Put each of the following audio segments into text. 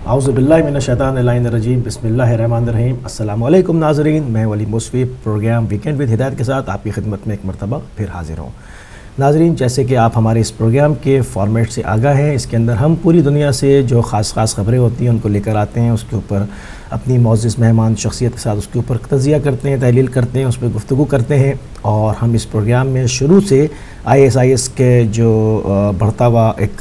اعوذ باللہ من الشیطان الرجیم، بسم اللہ الرحمن الرحیم۔ السلام علیکم ناظرین، میں ولی موسوی پروگرام ویکینڈ ود ہدایت کے ساتھ آپ کی خدمت میں ایک مرتبہ پھر حاضر ہوں۔ ناظرین، جیسے کہ آپ ہمارے اس پروگرام کے فارمیٹ سے آگاہ ہیں، اس کے اندر ہم پوری دنیا سے جو خاص خبریں ہوتی ہیں ان کو لے کر آتے ہیں، اس کے اوپر اپنی معزز مہمان شخصیت کے ساتھ اس کے اوپر تجزیہ کرتے ہیں، تحلیل کرتے ہیں، اس پہ گفتگو کرتے ہیں۔ اور ہم اس پروگرام میں شروع سے ISIS کے جو بڑھتا ہوا ایک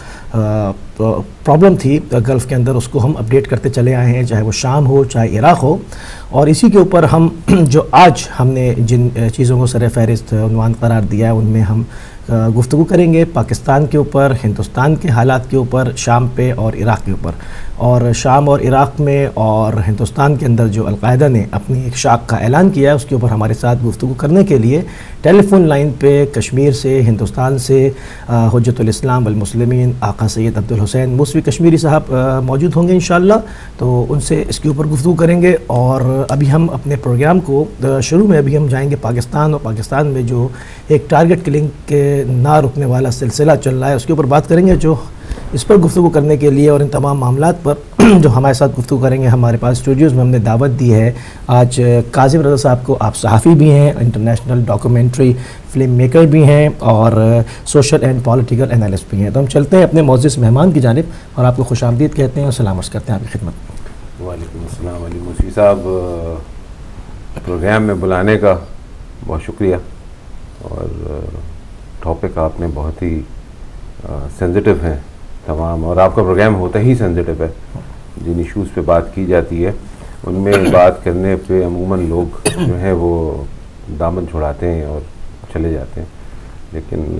پرابلم تھی گلف کے اندر، اس کو ہم اپڈیٹ کرتے چلے آئے ہیں، چاہے وہ شام ہو چاہے عراق ہو۔ اور اسی کے اوپر ہم جو آج ہم نے جن چیزوں کو سر فہرست عنوان قرار دیا ہے، ان میں ہم گفتگو کریں گے پاکستان کے اوپر، ہندوستان کے حالات کے اوپر، شام پہ اور عراق کے اوپر۔ اور شام اور عراق میں اور ہندوستان کے اندر جو القاعدہ نے اپنی ایک شاخ کا اعلان کیا ہے، اس کے اوپر ہمارے ساتھ گفتگو کرنے کے لیے ٹیلی فون لائن پہ کشمیر سے، ہندوستان سے حجت الاسلام والمسلمین آقا سید عبدالحسین موسوی کشمیری صاحب موجود ہوں گے انشاءاللہ، تو ان سے اس کے اوپر گفتگو کریں گے۔ اور ابھی ہم اپنے پروگرام کو شروع میں ابھی ہم جائیں گے پاکستان، اور پاکستان میں جو ایک ٹارگٹ کلنگ کے نہ رکنے والا سلسلہ چل رہا ہے، اس کے اوپر بات کریں گے۔ جو اس پر گفتگو کرنے کے لیے اور ان تمام معاملات پر جو ہمارے ساتھ گفتگو کریں گے، ہمارے پاس اسٹوڈیوز میں ہم نے دعوت دی ہے آج کاظم رضا صاحب کو۔ آپ صحافی بھی ہیں، انٹرنیشنل ڈاکومنٹری فلم میکر بھی ہیں، اور سوشل اینڈ پولیٹیکل انالسٹ بھی ہیں۔ تو ہم چلتے ہیں اپنے معزز مہمان کی جانب اور آپ کو خوش آمدید کہتے ہیں اور سلام عرض کرتے ہیں آپ کی خدمت میں۔ وعلیکم السلام علی موسوی صاحب، پروگرام میں بلانے کا بہت شکریہ، اور ٹاپک آپ نے بہت ہی سینسٹیو ہیں تمام، اور آپ کا پروگرام ہوتا ہی سینسٹیو ہے۔ جن ایشوز پہ بات کی جاتی ہے ان میں بات کرنے پہ عموماً لوگ جو ہیں وہ دامن چھڑاتے ہیں اور چلے جاتے ہیں، لیکن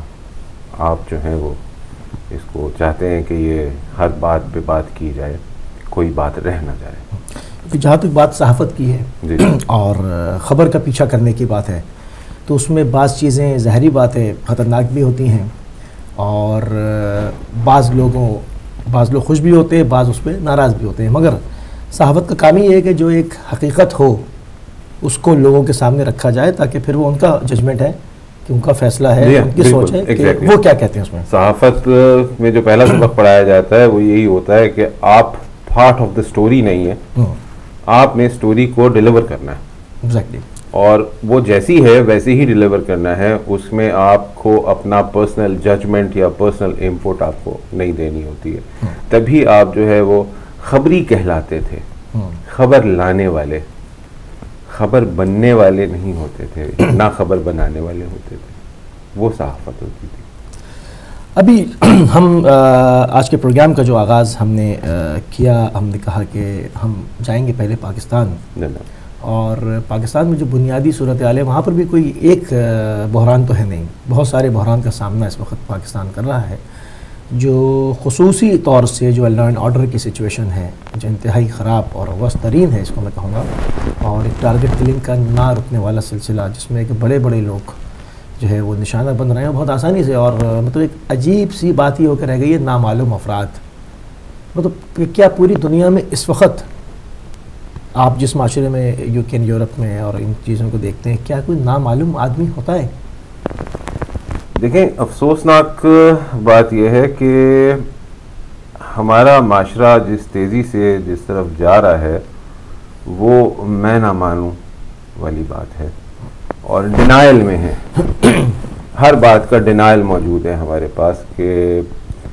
آپ جو ہیں وہ اس کو چاہتے ہیں کہ یہ ہر بات پہ بات کی جائے، کوئی بات رہ نہ جائے۔ جہاں تک بات صحافت کی ہے جی اور خبر کا پیچھا کرنے کی بات ہے، تو اس میں بعض چیزیں ظاہری باتیں خطرناک بھی ہوتی ہیں، اور بعض لوگ خوش بھی ہوتے ہیں، بعض اس پہ ناراض بھی ہوتے ہیں، مگر صحافت کا کام یہ ہے کہ جو ایک حقیقت ہو اس کو لوگوں کے سامنے رکھا جائے، تاکہ پھر وہ ان کا ججمنٹ ہے کہ ان کا فیصلہ ہے، ان کی سوچ ہے کہ وہ کیا کہتے ہیں اس میں۔ صحافت میں جو پہلا سبق پڑھایا جاتا ہے وہ یہی ہوتا ہے کہ آپ پارٹ آف دا اسٹوری نہیں ہے، آپ نے اسٹوری کو ڈیلیور کرنا ہے، ایگزیکٹلی، اور وہ جیسی ہے ویسے ہی ڈیلیور کرنا ہے۔ اس میں آپ کو اپنا پرسنل ججمنٹ یا پرسنل انپٹ آپ کو نہیں دینی ہوتی ہے، تبھی آپ جو ہے وہ خبری کہلاتے تھے، خبر لانے والے، خبر بننے والے نہیں ہوتے تھے، نہ خبر بنانے والے ہوتے تھے، وہ صحافت ہوتی تھی۔ ابھی ہم آج کے پروگرام کا جو آغاز ہم نے کیا، ہم نے کہا کہ ہم جائیں گے پہلے پاکستان، اور پاکستان میں جو بنیادی صورتحال ہے وہاں پر بھی کوئی ایک بحران تو ہے نہیں، بہت سارے بحران کا سامنا اس وقت پاکستان کر رہا ہے، جو خصوصی طور سے جو لا اینڈ آرڈر کی سچویشن ہے، جو انتہائی خراب اور وسط ترین ہے، اس کو میں کہوں گا، اور ایک ٹارگٹ کلنگ کا نہ رکنے والا سلسلہ، جس میں کہ بڑے بڑے لوگ جو ہے وہ نشانہ بن رہے ہیں بہت آسانی سے، اور مطلب ایک عجیب سی بات ہی ہو کر رہ گئی ہے، نامعلوم افراد۔ مطلب کیا پوری دنیا میں اس وقت آپ جس معاشرے میں UK یورپ میں اور ان چیزوں کو دیکھتے ہیں، کیا کوئی نامعلوم آدمی ہوتا ہے؟ دیکھیں، افسوسناک بات یہ ہے کہ ہمارا معاشرہ جس تیزی سے جس طرف جا رہا ہے وہ میں نہ مانوں والی بات ہے، اور ڈینائل میں ہے، ہر بات کا ڈینائل موجود ہے ہمارے پاس، کہ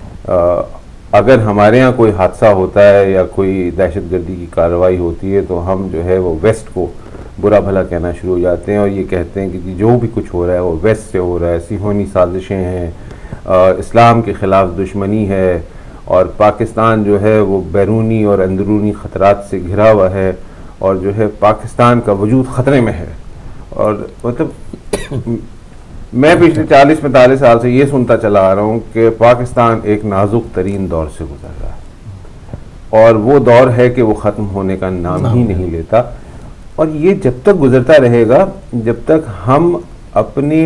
اگر ہمارے ہاں کوئی حادثہ ہوتا ہے یا کوئی دہشت گردی کی کارروائی ہوتی ہے تو ہم جو ہے وہ ویسٹ کو برا بھلا کہنا شروع ہو جاتے ہیں، اور یہ کہتے ہیں کہ جو بھی کچھ ہو رہا ہے وہ ویسٹ سے ہو رہا ہے، صہیونی سازشیں ہیں، اسلام کے خلاف دشمنی ہے، اور پاکستان جو ہے وہ بیرونی اور اندرونی خطرات سے گھرا ہوا ہے، اور جو ہے پاکستان کا وجود خطرے میں ہے۔ اور مطلب میں پچھلے 40-45 سال سے یہ سنتا چلا آ رہا ہوں کہ پاکستان ایک نازک ترین دور سے گزر رہا ہے، اور وہ دور ہے کہ وہ ختم ہونے کا نام ہی نہیں لیتا، اور یہ جب تک گزرتا رہے گا جب تک ہم اپنے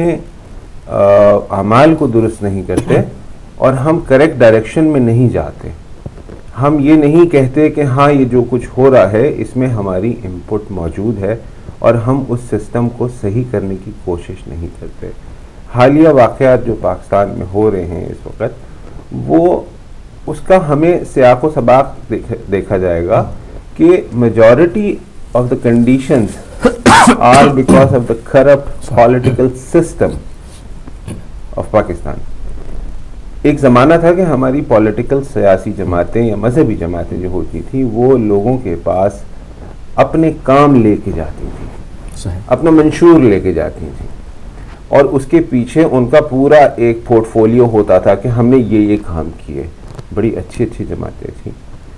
اعمال کو درست نہیں کرتے اور ہم کریکٹ ڈائریکشن میں نہیں جاتے، ہم یہ نہیں کہتے کہ ہاں یہ جو کچھ ہو رہا ہے اس میں ہماری انپٹ موجود ہے، اور ہم اس سسٹم کو صحیح کرنے کی کوشش نہیں کرتے۔ حالیہ واقعات جو پاکستان میں ہو رہے ہیں اس وقت، وہ اس کا ہمیں سیاق و سباق دیکھا جائے گا کہ majority of the conditions are because of the corrupt political system of Pakistan. ایک زمانہ تھا کہ ہماری پولیٹیکل سیاسی جماعتیں یا مذہبی جماعتیں جو ہوتی تھیں وہ لوگوں کے پاس اپنے کام لے کے جاتی تھیں, اپنا منشور لے کے جاتی تھیں, اور اس کے پیچھے ان کا پورا ایک پورٹ فولیو ہوتا تھا کہ ہم نے یہ کام کیے. بڑی اچھی اچھی جماعتیں تھیں,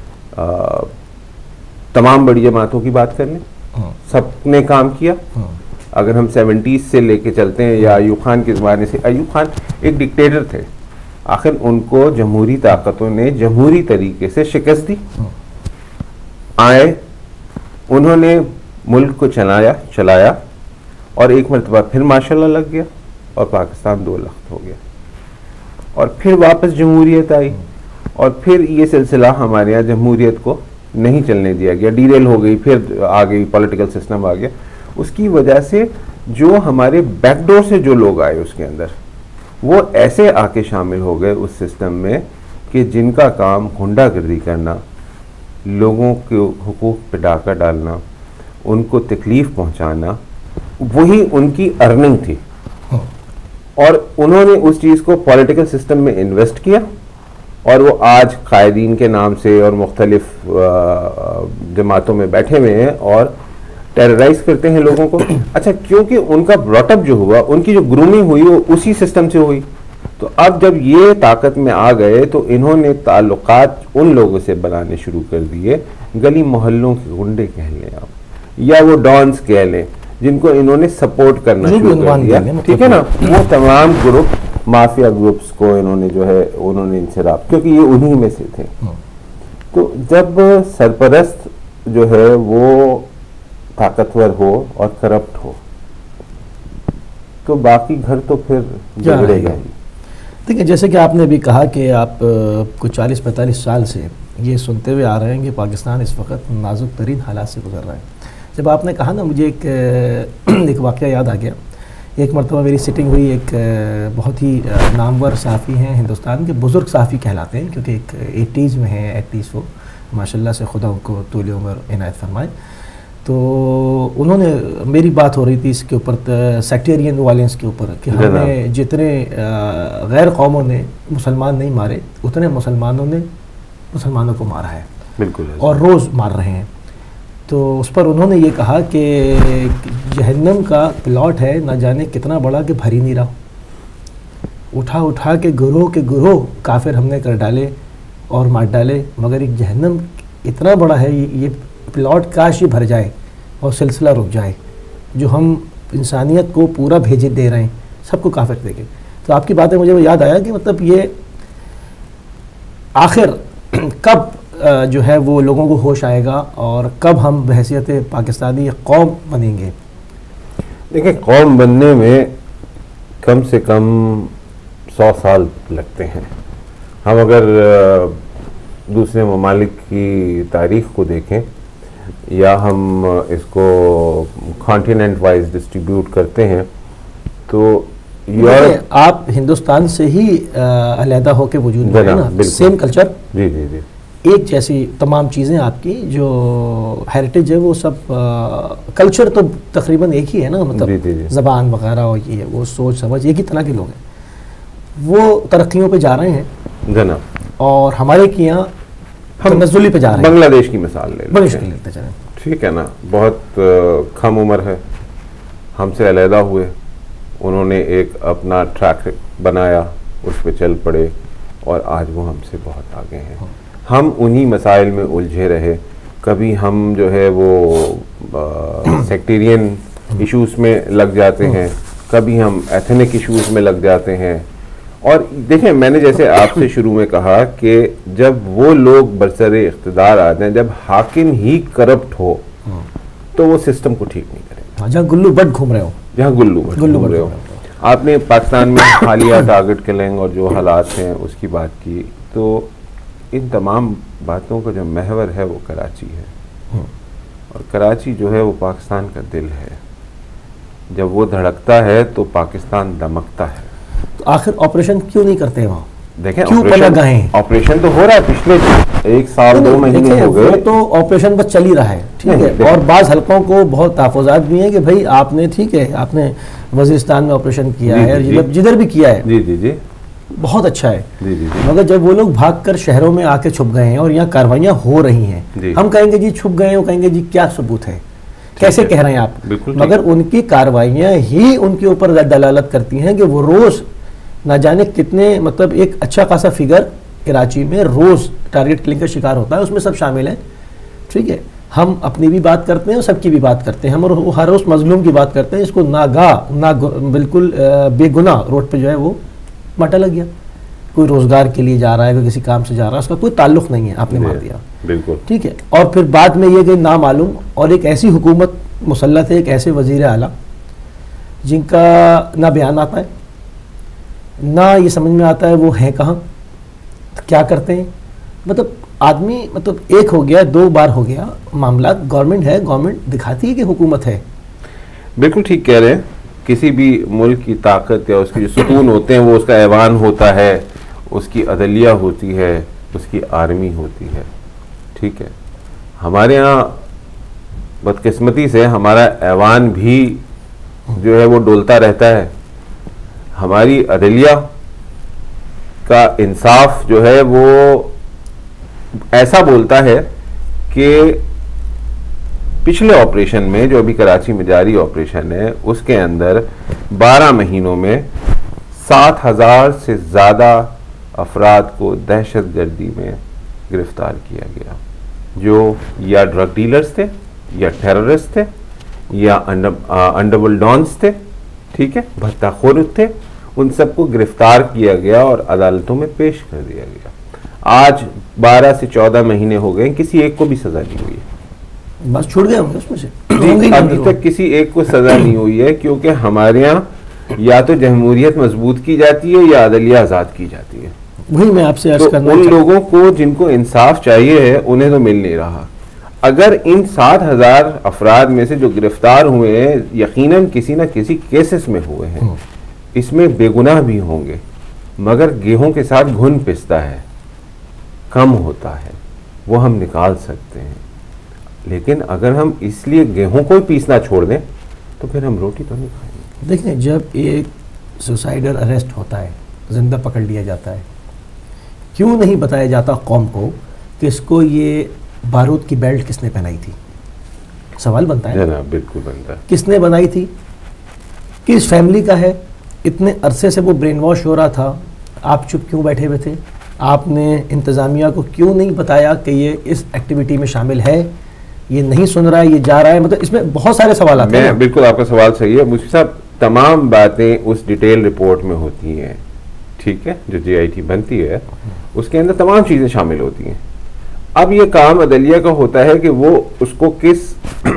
تمام بڑی جماعتوں کی بات کر لیں, سب نے کام کیا. اگر ہم 70s سے لے کے چلتے ہیں یا ایوب خان کے زمانے سے, ایوب خان ایک ڈکٹیٹر تھے, آخر ان کو جمہوری طاقتوں نے جمہوری طریقے سے شکست دی, آئے, انہوں نے ملک کو چلایا اور ایک مرتبہ پھر ماشاءاللہ لگ گیا اور پاکستان 2 لخت ہو گیا, اور پھر واپس جمہوریت آئی, اور پھر یہ سلسلہ ہمارے یہاں جمہوریت کو نہیں چلنے دیا گیا, ڈیریل ہو گئی, پھر آ گئی پولیٹیکل سسٹم آ گیا. اس کی وجہ سے جو ہمارے بیک ڈور سے جو لوگ آئے اس کے اندر, وہ ایسے آ کے شامل ہو گئے اس سسٹم میں کہ جن کا کام غنڈہ گردی کرنا, لوگوں کے حقوق پہ ڈاکہ ڈالنا, ان کو تکلیف پہنچانا, وہی ان کی ارننگ تھی. اور انہوں نے اس چیز کو پولیٹیکل سسٹم میں انویسٹ کیا, اور وہ آج قائدین کے نام سے اور مختلف جماعتوں میں بیٹھے ہوئے ہیں اور ٹیررائز کرتے ہیں لوگوں کو. اچھا, کیونکہ ان کا براٹ اپ جو ہوا, ان کی جو گرومنگ ہوئی وہ اسی سسٹم سے ہوئی, تو اب جب یہ طاقت میں آ گئے تو انہوں نے تعلقات ان لوگوں سے بنانے شروع کر دیے, گلی محلوں کے غنڈے کہہ لیں آپ, یا وہ ڈانس کہہ لیں, جن کو انہوں نے سپورٹ کرنا شروع کر دیا, ٹھیک ہے نا. وہ تمام گروپ مافیا گروپس کو انہوں نے جو ہے انہوں نے ان سے رابطہ, کیونکہ یہ انہی میں سے تھے. تو جب سرپرست جو ہے وہ طاقتور ہو اور کرپٹ ہو تو باقی گھر تو پھر بگڑے گا ہی. دیکھیں, جیسے کہ آپ نے بھی کہا کہ آپ کچھ 40-45 سال سے یہ سنتے ہوئے آ رہے ہیں کہ پاکستان اس وقت نازک ترین حالات سے گزر رہا ہے. جب آپ نے کہا نا, مجھے ایک واقعہ یاد آ گیا. ایک مرتبہ میری سٹنگ ہوئی, ایک بہت ہی نامور صحافی ہیں, ہندوستان کے بزرگ صحافی کہلاتے ہیں, کیونکہ ایک 80s میں ہیں, 80s وہ ماشاءاللہ سے خدا ان کو طول عمر عنایت فرمائے. تو انہوں نے, میری بات ہو رہی تھی اس کے اوپر, سیکٹیرین وائلنس کے اوپر, کہ ہمیں جتنے غیر قوموں نے مسلمان نہیں مارے اتنے مسلمانوں نے مسلمانوں کو مارا ہے, بالکل, اور روز مار رہے ہیں. تو اس پر انہوں نے یہ کہا کہ جہنم کا پلاٹ ہے نہ جانے کتنا بڑا کہ بھر ہی نہیں رہا, اٹھا کے گروہ کافر ہم نے کر ڈالے اور مار ڈالے, مگر ایک جہنم اتنا بڑا ہے, یہ پلاٹ کاش ہی بھر جائے اور سلسلہ رک جائے, جو ہم انسانیت کو پورا بھیجے دے رہے ہیں, سب کو کافر دے گے. تو آپ کی باتیں مجھے یاد آیا کہ مطلب یہ آخر کب جو ہے وہ لوگوں کو ہوش آئے گا اور کب ہم بحیثیت پاکستانی قوم بنیں گے. دیکھیں, قوم بننے میں کم سے کم 100 سال لگتے ہیں. ہم اگر دوسرے ممالک کی تاریخ کو دیکھیں یا ہم اس کو کانٹیننٹ وائز ڈسٹریبیوٹ کرتے ہیں تو آپ ہندوستان سے ہی علیحدہ ہو کے وجود میں ہے نا, سیم کلچر, جی جی جی, ایک جیسی تمام چیزیں آپ کی جو ہیریٹیج ہے وہ سب کلچر تو تقریباً ایک ہی ہے نا, مطلب زبان وغیرہ اور یہ وہ سوچ سمجھ ایک ہی طرح کے لوگ ہیں, وہ ترقیوں پہ جا رہے ہیں جناب, اور ہمارے کی یہاں تنزلی پہ جا رہے ہیں. بنگلہ دیش کی مثال لے بڑی مشکل لیتے چلیں, ٹھیک ہے نا, بہت کم عمر ہے, ہم سے علیحدہ ہوئے, انہوں نے ایک اپنا ٹریک بنایا, اس پہ چل پڑے, اور آج وہ ہم سے بہت آگے ہیں. ہم انہی مسائل میں الجھے رہے, کبھی ہم جو ہے وہ سیکٹیرین ایشوز میں لگ جاتے ہیں, کبھی ہم ایتھنک ایشوز میں لگ جاتے ہیں. اور دیکھیں, میں نے جیسے آپ سے شروع میں کہا کہ جب وہ لوگ برسر اقتدار آ جائیں, جب حاکم ہی کرپٹ ہو تو وہ سسٹم کو ٹھیک نہیں کرے گا. جہاں گلو بٹ گھوم رہے ہو, جہاں گلو بٹ گھوم رہے ہو. آپ نے پاکستان میں حالیہ ٹارگٹ کلنگ اور جو حالات ہیں اس کی بات کی, تو ان تمام باتوں کا جو محور ہے وہ کراچی ہے, اور کراچی جو ہے وہ پاکستان کا دل ہے. جب وہ دھڑکتا ہے تو پاکستان دمکتا ہے. تو آخر آپریشن کیوں نہیں کرتے وہاں؟ دیکھیں کیوں پناہ گاہیں؟ آپریشن تو ہو رہا ہے پچھلے 1 سال 2 مہینے ہو گئے تو آپریشن بس چل ہی رہا ہے، ٹھیک ہے، اور بعض حلقوں کو بہت تحفظات بھی ہیں کہ بھائی آپ نے ٹھیک ہے آپ نے وزیرستان میں آپریشن کیا ہے، جدھر بھی کیا ہے جی جی جی بہت اچھا ہے، جی جی مگر جب وہ لوگ بھاگ کر شہروں میں آ کے چھپ گئے ہیں اور یہاں کاروائیاں ہو رہی ہیں، ہم کہیں گے جی چھپ گئے ہیں، وہ کہیں گے جی کیا ثبوت ہے، کیسے کہہ رہے ہیں آپ، مگر ان کی کاروائیاں ہی ان کے اوپر دلالت کرتی ہیں کہ وہ روز نہ جانے کتنے مطلب ایک اچھا خاصا فگر کراچی میں روز ٹارگٹ کلنگ کا شکار ہوتا ہے، اس میں سب شامل ہیں، ٹھیک ہے، ہم اپنی بھی بات کرتے ہیں اور سب کی بھی بات کرتے ہیں، ہم اور ہر روز مظلوم کی بات کرتے ہیں، اس کو ناگاہ بالکل بے گناہ روڈ پہ جو ہے وہ مٹا لگ گیا، کوئی روزگار کے لیے جا رہا ہے، کوئی کسی کام سے جا رہا ہے، اس کا کوئی تعلق نہیں ہے، آپ نے مار دیا، بالکل ٹھیک ہے، اور پھر بعد میں یہ کہ نامعلوم اور ایک ایسی حکومت مسلط ہے، ایک ایسے وزیر اعلیٰ جن کا نہ بیان آتا ہے نہ یہ سمجھ میں آتا ہے وہ ہیں کہاں، کیا کرتے ہیں، مطلب آدمی مطلب ایک ہو گیا 2 بار ہو گیا معاملات، گورنمنٹ ہے، گورنمنٹ دکھاتی ہے کہ حکومت ہے. بالکل ٹھیک کہہ رہے ہیں، کسی بھی ملک کی طاقت یا اس کے جو ستون ہوتے ہیں وہ اس کا ایوان ہوتا ہے، اس کی عدلیہ ہوتی ہے، اس کی آرمی ہوتی ہے، ٹھیک ہے. ہمارے ہاں بدقسمتی سے ہمارا ایوان بھی جو ہے وہ ڈولتا رہتا ہے، ہماری عدلیہ کا انصاف جو ہے وہ ایسا بولتا ہے کہ پچھلے آپریشن میں جو ابھی کراچی میں جاری آپریشن ہے اس کے اندر 12 مہینوں میں 7,000 سے زیادہ افراد کو دہشت گردی میں گرفتار کیا گیا، جو یا ڈرگ ڈیلرز تھے یا ٹیررسٹ تھے یا انڈرورلڈ ڈانس تھے، ٹھیک ہے، بھتہ خور تھے، ان سب کو گرفتار کیا گیا اور عدالتوں میں پیش کر دیا گیا. آج 12 سے 14 مہینے ہو گئے، کسی ایک کو بھی سزا نہیں ہوئی ہے، بس چھوڑ گئے ہوں گے اس میں سے، ابھی تک کسی ایک کو سزا نہیں ہوئی ہے، کیونکہ ہمارے ہاں یا تو جمہوریت مضبوط کی جاتی ہے یا عدلیہ آزاد کی جاتی ہے. وہی میں آپ سے عرض کرنا ان لوگوں کو جن کو انصاف چاہیے ہے انہیں تو مل نہیں رہا. اگر ان 7,000 افراد میں سے جو گرفتار ہوئے ہیں یقیناً کسی نہ کسی کیسز میں ہوئے ہیں، اس میں بے گناہ بھی ہوں گے، مگر گیہوں کے ساتھ گھن پستا ہے، کم ہوتا ہے، وہ ہم نکال سکتے ہیں. لیکن اگر ہم اس لیے گیہوں کو ہی پیسنا چھوڑ دیں تو پھر ہم روٹی تو نہیں کھائیں گے. دیکھیں جب ایک سوسائڈر اریسٹ ہوتا ہے، زندہ پکڑ لیا جاتا ہے، کیوں نہیں بتایا جاتا قوم کو کہ اس کو یہ بارود کی بیلٹ کس نے پہنائی تھی؟ سوال بنتا ہے جناب، بالکل بنتا ہے. کس نے بنائی تھی، کس فیملی کا ہے، اتنے عرصے سے وہ برین واش ہو رہا تھا، آپ چپ کیوں بیٹھے ہوئے تھے؟ آپ نے انتظامیہ کو کیوں نہیں بتایا کہ یہ اس ایکٹیویٹی میں شامل ہے، یہ نہیں سن رہا ہے، یہ جا رہا ہے؟ مطلب اس میں بہت سارے سوالات ہیں. بالکل آپ کا سوال صحیح ہے مجھے صاحب، تمام باتیں اس ڈیٹیل رپورٹ میں ہوتی ہیں، ٹھیک ہے، جو جی آئی ٹی بنتی ہے اس کے اندر تمام چیزیں شامل ہوتی ہیں. اب یہ کام عدلیہ کا ہوتا ہے کہ وہ اس کو کس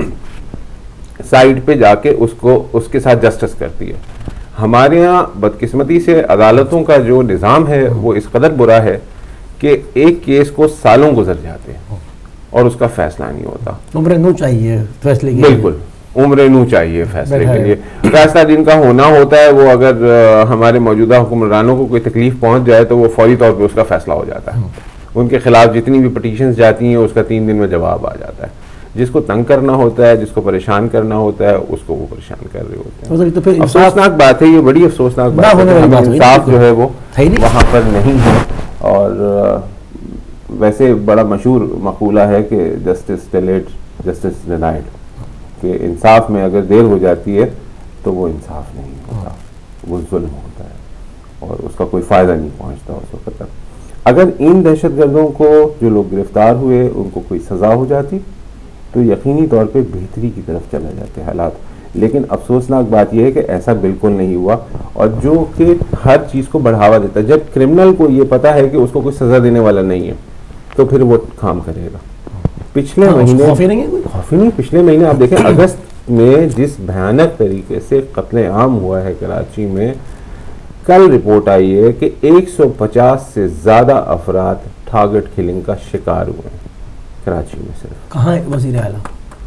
سائڈ پہ جا کے اس کے ساتھ جسٹس کرتی ہے. ہمارے ہاں بدقسمتی سے عدالتوں کا جو نظام ہے وہ اس قدر برا ہے کہ ایک کیس کو سالوں گزر جاتے ہیں اور اس کا فیصلہ نہیں ہوتا. عمر نو چاہیے فیصلے کے، بالکل عمر نو چاہیے فیصلے کے لیے. فیصلہ جن کا ہونا ہوتا ہے وہ اگر ہمارے موجودہ حکمرانوں کو کوئی تکلیف پہنچ جائے تو وہ فوری طور پہ اس کا فیصلہ ہو جاتا ہے. ان کے خلاف جتنی بھی پٹیشنز جاتی ہیں اس کا 3 دن میں جواب آ جاتا ہے. جس کو تنگ کرنا ہوتا ہے، جس کو پریشان کرنا ہوتا ہے، اس کو وہ پریشان کر رہے ہوتے ہیں. تو پھر افسوسناک بات ہے، یہ بڑی افسوسناک بات ہے، انصاف جو ہے وہ وہاں پر نہیں ہے. اور ویسے بڑا مشہور مقولہ ہے کہ جسٹس ڈیلیڈ جسٹس ڈینائڈ، کہ انصاف میں اگر دیر ہو جاتی ہے تو وہ انصاف نہیں ہوتا، وہ ظلم ہوتا ہے اور اس کا کوئی فائدہ نہیں پہنچتا اس وقت تک. اگر ان دہشت گردوں کو جو لوگ گرفتار ہوئے ان کو کوئی سزا ہو جاتی تو یقینی طور پہ بہتری کی طرف چلا جاتے حالات. لیکن افسوسناک بات یہ ہے کہ ایسا بالکل نہیں ہوا، اور جو کہ ہر چیز کو بڑھاوا دیتا ہے. جب کرمنل کو یہ پتا ہے کہ اس کو کوئی سزا دینے والا نہیں ہے تو پھر وہ کام کرے گا. پچھلے مہینے خوفی نہیں، پچھلے مہینے آپ دیکھیں اگست میں جس بھیانک طریقے سے قتل عام ہوا ہے کراچی میں، کل رپورٹ آئی ہے کہ 150 سے زیادہ افراد ٹارگٹ کلنگ کا شکار ہوئے ہیں کراچی میں. صرف کہاں ہے وزیر اعلیٰ،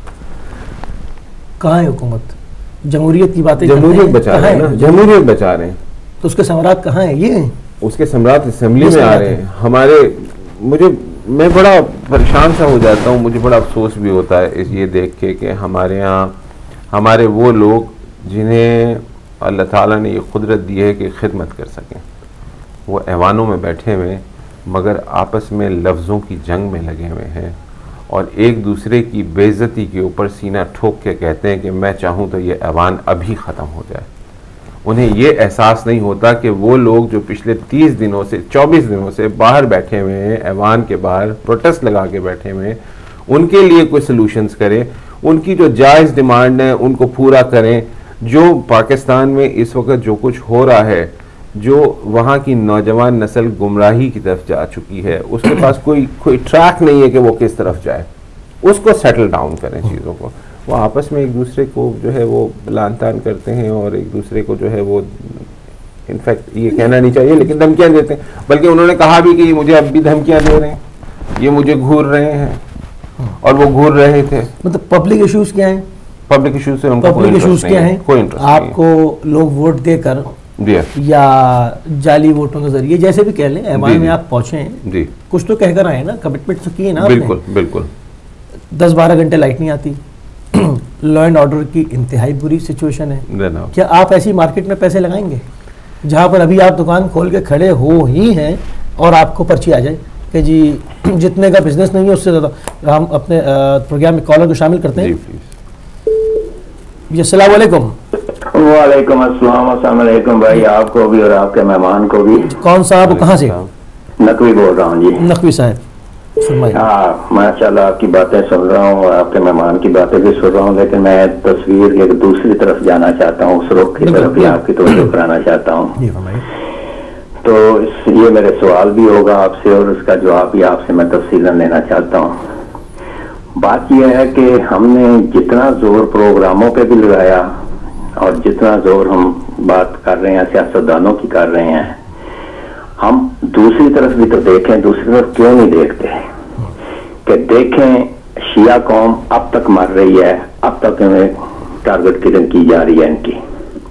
کہاں ہے حکومت؟ جمہوریت کی باتیں جمہوریت بچا رہے ہیں نا، جمہوریت بچا رہے ہیں تو اس کے ثمرات کہاں ہیں؟ یہ اس کے ثمرات اسمبلی میں آ رہے ہیں. میں بڑا پریشان سا ہو جاتا ہوں, مجھے بڑا افسوس بھی ہوتا ہے یہ دیکھ کے کہ ہمارے یہاں ہمارے وہ لوگ جنہیں اللہ تعالیٰ نے یہ قدرت دی ہے کہ خدمت کر سکیں, وہ ایوانوں میں بیٹھے ہوئے مگر آپس میں لفظوں کی جنگ میں لگے ہوئے ہیں اور ایک دوسرے کی بے عزتی کے اوپر سینہ ٹھوک کے کہتے ہیں کہ میں چاہوں تو یہ ایوان ابھی ختم ہو جائے. انہیں یہ احساس نہیں ہوتا کہ وہ لوگ جو پچھلے 30 دنوں سے 24 دنوں سے باہر بیٹھے ہوئے ہیں, ایوان کے باہر پروٹیسٹ لگا کے بیٹھے ہوئے ہیں, ان کے لیے کوئی سلوشنز کریں, ان کی جو جائز ڈیمانڈ ہیں ان کو پورا کریں. جو پاکستان میں اس وقت جو کچھ ہو رہا ہے, جو وہاں کی نوجوان نسل گمراہی کی طرف جا چکی ہے, اس کے پاس کوئی ٹریک نہیں ہے کہ وہ کس طرف جائے, اس کو سیٹل ڈاؤن کریں چیزوں کو. وہ آپس میں ایک دوسرے کو جو ہے وہ لان تان کرتے ہیں اور ایک دوسرے کو جو ہے وہ انفیکٹ یہ کہنا نہیں چاہیے لیکن دھمکیاں دیتے ہیں, بلکہ انہوں نے کہا بھی کہ یہ مجھے اب بھی دھمکیاں دے رہے ہیں, یہ مجھے گھور رہے ہیں اور وہ گھور رہے تھے. مطلب پبلک ایشوز کیا ہیں؟ پبلک ایشوز سے ان کو پبلک ایشوز کیا ہیں؟ کوئی انٹرسٹ آپ کو لوگ ووٹ دے کر یا جعلی ووٹوں کے ذریعے جیسے بھی کہہ لیں ایوان میں آپ پہنچے ہیں, جی کچھ تو کہہ کر آئے نا, کمٹمنٹ تو کی ہے نا. بالکل بالکل. 10-12 گھنٹے لائٹ نہیں آتی, لا اینڈ آرڈر کی انتہائی بری سچویشن ہے. کیا آپ ایسی مارکیٹ میں پیسے لگائیں گے جہاں پر ابھی آپ دکان کھول کے کھڑے ہو ہی ہیں اور آپ کو پرچی آ جائے کہ جی جتنے کا بزنس نہیں ہے اس سے زیادہ. ہم اپنے پروگرام میں کالر کو شامل کرتے ہیں. جی السلام علیکم. وعلیکم السلام. السلام علیکم بھائی, آپ کو بھی اور آپ کے مہمان کو بھی. کون صاحب, کہاں سے؟ نقوی بول رہا ہوں. جی نقوی صاحب فرمائیے. ہاں ماشاء اللہ آپ کی باتیں سن رہا ہوں اور آپ کے مہمان کی باتیں بھی سن رہا ہوں, لیکن میں تصویر ایک دوسری طرف جانا چاہتا ہوں, اس رخ کی طرف ہی آپ کی توجہ کرانا چاہتا ہوں. تو یہ میرے سوال بھی ہوگا آپ سے اور اس کا جواب بھی آپ سے میں تفصیلاً لینا چاہتا ہوں. بات یہ ہے کہ ہم نے جتنا زور پروگراموں پہ بھی لگایا اور جتنا زور ہم بات کر رہے ہیں سیاستدانوں کی کر رہے ہیں, ہم دوسری طرف بھی تو دیکھیں. دوسری طرف کیوں نہیں دیکھتے کہ دیکھیں شیعہ قوم اب تک مر رہی ہے, اب تک ہمیں ٹارگٹ کلنگ کی جا رہی ہے ان کی.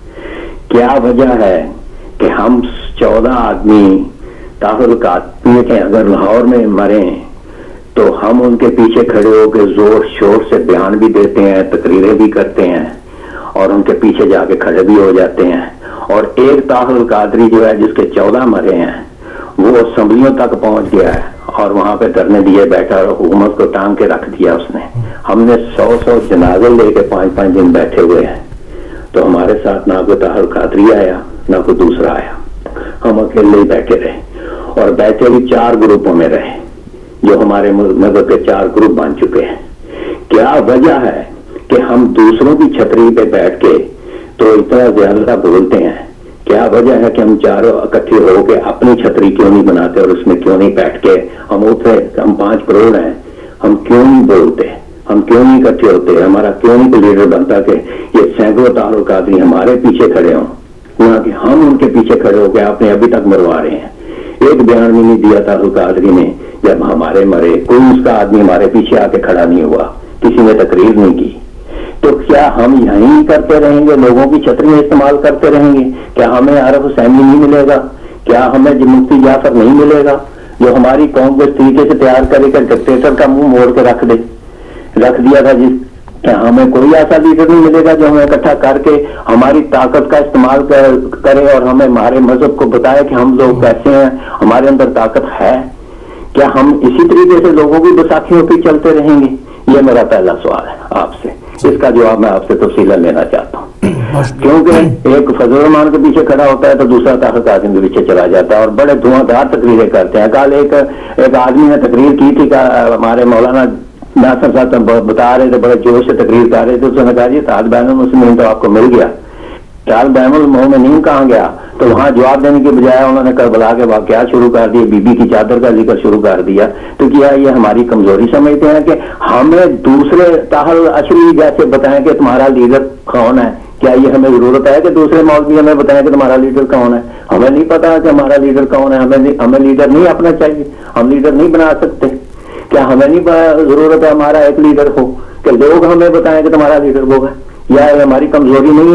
کیا وجہ ہے کہ ہم 14 آدمی تعلقات کے اگر لاہور میں مریں تو ہم ان کے پیچھے کھڑے ہو کے زور شور سے بیان بھی دیتے ہیں, تقریریں بھی کرتے ہیں اور ان کے پیچھے جا کے کھڑے بھی ہو جاتے ہیں. اور ایک طاہر القادری جو ہے جس کے 14 مرے ہیں وہ اسمبلیوں تک پہنچ گیا ہے اور وہاں پہ دھرنے دیے بیٹھا اور حکومت کو ٹانگ کے رکھ دیا اس نے. ہم نے 100 جنازے لے کے 5 دن بیٹھے ہوئے ہیں, تو ہمارے ساتھ نہ کوئی طاہر القادری آیا نہ کوئی دوسرا آیا, ہم اکیلے ہی بیٹھے رہے اور بیٹھے بھی 4 گروپوں میں رہے جو ہمارے مذہب کے 4 گروپ بن چکے ہیں. کیا وجہ ہے کہ ہم دوسروں کی چھتری پہ بیٹھ کے تو اتنا زیادہ بولتے ہیں؟ کیا وجہ ہے کہ ہم چاروں اکٹھے ہو کے اپنی چھتری کیوں نہیں بناتے اور اس میں کیوں نہیں بیٹھ کے ہم 5 کروڑ ہیں, ہم کیوں نہیں بولتے, ہم کیوں نہیں اکٹھے ہوتے, ہمارا کیوں نہیں کوئی لیڈر بنتا کہ یہ سینکڑوں طاہر القادری ہمارے پیچھے کھڑے ہوں, نہ کہ ہم ان کے پیچھے کھڑے ہو کے آپ نے ابھی تک مروا رہے ہیں. ایک بیان بھی نہیں دیا طاہر القادری نے جب ہمارے مرے, کوئی اس کا آدمی ہمارے پیچھے آ کے کھڑا نہیں ہوا, کسی نے تقریر نہیں کی. تو کیا ہم یہیں کرتے رہیں گے, لوگوں کی چھتریاں استعمال کرتے رہیں گے؟ کیا ہمیں عارف حسینی نہیں ملے گا؟ کیا ہمیں مفتی جعفر نہیں ملے گا جو ہماری قوم کو اس طریقے سے تیار کرے کہ ڈکٹیٹر کا منہ موڑ کے رکھ دیا تھا؟ کیا ہمیں کوئی ایسا لیڈر نہیں ملے گا جو ہمیں اکٹھا کر کے ہماری طاقت کا استعمال کرے اور ہمیں ہمارے مذہب کو بتائے کہ ہم لوگ کیسے ہیں, ہمارے اندر طاقت ہے؟ کیا ہم اسی طریقے سے لوگوں کی بساکھیوں پہ چلتے رہیں گے؟ یہ میرا پہلا سوال ہے آپ سے, اس کا جواب میں آپ سے تفصیل لینا چاہتا ہوں. کیونکہ ایک فضل الرحمان کے پیچھے کھڑا ہوتا ہے تو دوسرا طاہر قاسم کے پیچھے چلا جاتا ہے اور بڑے دھواں دھار تقریریں کرتے ہیں. کل ایک آدمی نے تقریر کی تھی کہ ہمارے مولانا ناصر صاحب بتا رہے تھے, بڑے جوش سے تقریر کر رہے تھے, اس نے کہا جی طالب المسلمین تو آپ کو مل گیا, طالب المومنین کہاں گیا؟ تو وہاں جواب دینے کے بجائے انہوں نے کربلا کے واقعات شروع کر دیے, بی بی کی چادر کا ذکر شروع کر دیا. تو کیا یہ ہماری کمزوری سمجھتے ہیں کہ ہمیں دوسرے طاہر اشری جیسے بتائیں کہ تمہارا لیڈر کون ہے؟ کیا یہ ہمیں ضرورت ہے کہ دوسرے مولوی ہمیں بتائیں کہ تمہارا لیڈر کون ہے؟ ہمیں نہیں پتا کہ ہمارا لیڈر کون ہے, ہمیں لیڈر نہیں اپنا چاہیے, ہم لیڈر نہیں بنا سکتے. کیا ہمیں نہیں ضرورت ہے ہمارا ایک لیڈر ہو کہ لوگ ہمیں بتائیں کہ تمہارا لیڈر وہ ہے؟ یا یہ ہماری کمزوری نہیں ہے؟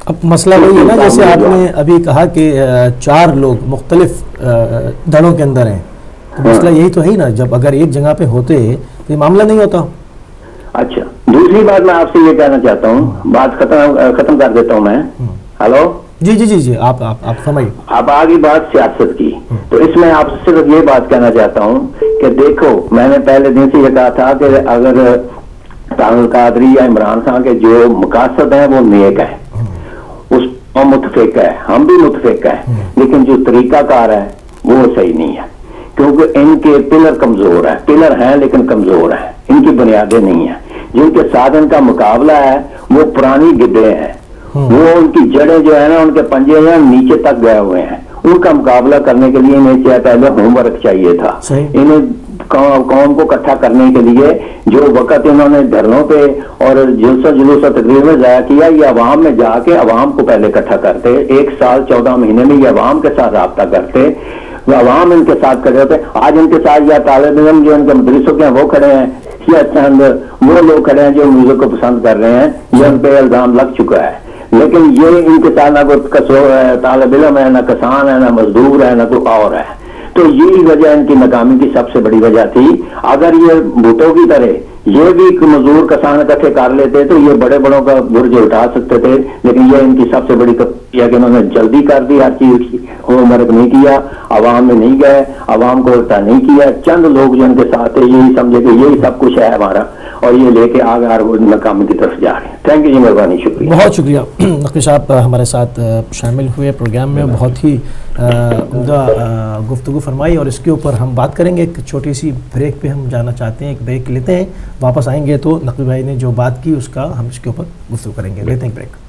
اب مسئلہ وہی ہے نا، جیسے آپ نے ابھی کہا کہ 4 لوگ مختلف دھڑوں کے اندر ہیں، تو مسئلہ یہی تو ہے نا، جب اگر ایک جگہ پہ ہوتے تو یہ معاملہ نہیں ہوتا۔ اچھا، دوسری بات میں آپ سے یہ کہنا چاہتا ہوں، بات ختم کر دیتا ہوں میں۔ ہلو، جی جی جی جی، آپ فرمائیے۔ اب آگے بات سیاست کی، تو اس میں آپ سے صرف یہ بات کہنا چاہتا ہوں کہ دیکھو، میں نے پہلے دن سے یہ کہا تھا کہ اگر طاہر القادری یا عمران خان کے جو مقاصد ہیں وہ نیک ہیں، اس پر متفق ہے، ہم بھی متفق ہیں، لیکن جو طریقہ کار ہے وہ صحیح نہیں ہے، کیونکہ ان کے پلر کمزور ہیں، پلر ہیں لیکن کمزور ہیں، ان کی بنیادیں نہیں ہیں۔ جن کے ساتھ ان کا مقابلہ ہے وہ پرانی گدے ہیں، وہ ان کی جڑیں جو ہے نا، ان کے پنجے ہیں نیچے تک گئے ہوئے ہیں، ان کا مقابلہ کرنے کے لیے انہیں پہلے ہوم ورک چاہیے تھا۔ انہیں قوم کو اکٹھا کرنے کے لیے جو وقت انہوں نے دھرنوں پہ اور جلسہ جلوس و تقریر میں ضائع کیا، یہ عوام میں جا کے عوام کو پہلے اکٹھا کرتے، 1 سال 14 مہینے میں یہ عوام کے ساتھ رابطہ کرتے، عوام ان کے ساتھ کھڑے ہوتے۔ آج ان کے ساتھ یا طالب علم جو ان کے مدرسوں کے ہیں وہ کھڑے ہیں، یا چند وہ لوگ کھڑے ہیں جو میوزک کو پسند کر رہے ہیں، یہ ان پہ الزام لگ چکا ہے، لیکن یہ ان کے ساتھ نہ کوئی طالب علم ہے، نہ کسان ہے، نہ مزدور ہے، نہ کوئی اور ہے۔ تو یہی وجہ ان کی ناکامی کی سب سے بڑی وجہ تھی۔ اگر یہ بھٹو کی طرح یہ بھی مزدور کسان اکٹھے کر لیتے تو یہ بڑے بڑوں کا برج اٹھا سکتے تھے، لیکن یہ ان کی سب سے بڑی کمی ہے کہ انہوں نے جلدی کر دی ہر چیز کی، ہوم ورک نہیں کیا، عوام میں نہیں گئے، عوام کو اکٹھا نہیں کیا، چند لوگ جو ان کے ساتھ تھے یہی سمجھے کہ یہی سب کچھ ہے ہمارا، اور یہ لے کے آگے وہ ناکامی کی طرف جا رہے ہیں۔ تھینک یو جی، مہربانی، شکریہ، بہت شکریہ۔ نقوی صاحب ہمارے ساتھ شامل ہوئے پروگرام میں، بہت ہی عمدہ گفتگو فرمائی، اور اس کے اوپر ہم بات کریں گے۔ ایک چھوٹی سی بریک پہ ہم جانا چاہتے ہیں، ایک بریک لیتے ہیں، واپس آئیں گے تو نقوی بھائی نے جو بات کی اس کا ہم اس کے اوپر گفتگو کریں گے۔ لیتے ہیں بریک۔